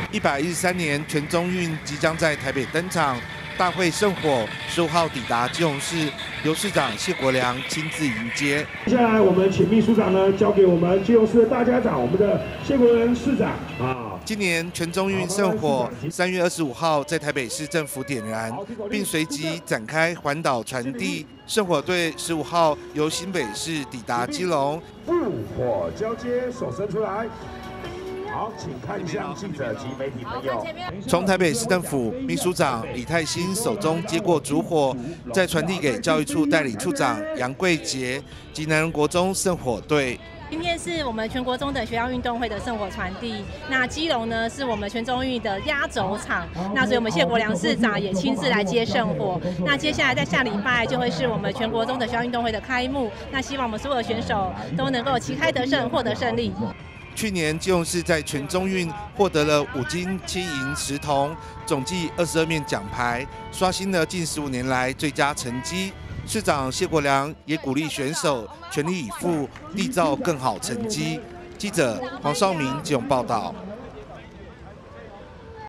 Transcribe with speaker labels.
Speaker 1: 113年全中运即将在台北登场，大会圣火15号抵达基隆市，由市长谢国良亲自迎接。
Speaker 2: 接下来我们请秘书长呢交给我们基隆市的大家长，我们的谢国良市长啊。
Speaker 1: 今年全中运圣火3月25号在台北市政府点燃，并随即展开环岛传递。圣火队15号由新北市抵达基隆，
Speaker 2: 复火交接，手伸出来。好，请看向记者及媒体朋友。
Speaker 1: 从台北市政府秘书长李泰兴手中接过烛火，再传递给教育处代理处长杨贵杰及南荣国中圣火队。
Speaker 3: 今天是我们全国中等学校运动会的圣火传递，那基隆呢是我们全中运的压轴场，那所以我们谢国良市长也亲自来接圣火。那接下来在下礼拜就会是我们全国中等学校运动会的开幕，那希望我们所有的选手都能够旗开得胜，获得胜利。
Speaker 1: 去年基隆市在全中运获得了5金7银10铜，总计22面奖牌，刷新了近15年来最佳成绩。市长谢国良也鼓励选手全力以赴，缔造更好成绩。记者黄绍明基隆报道。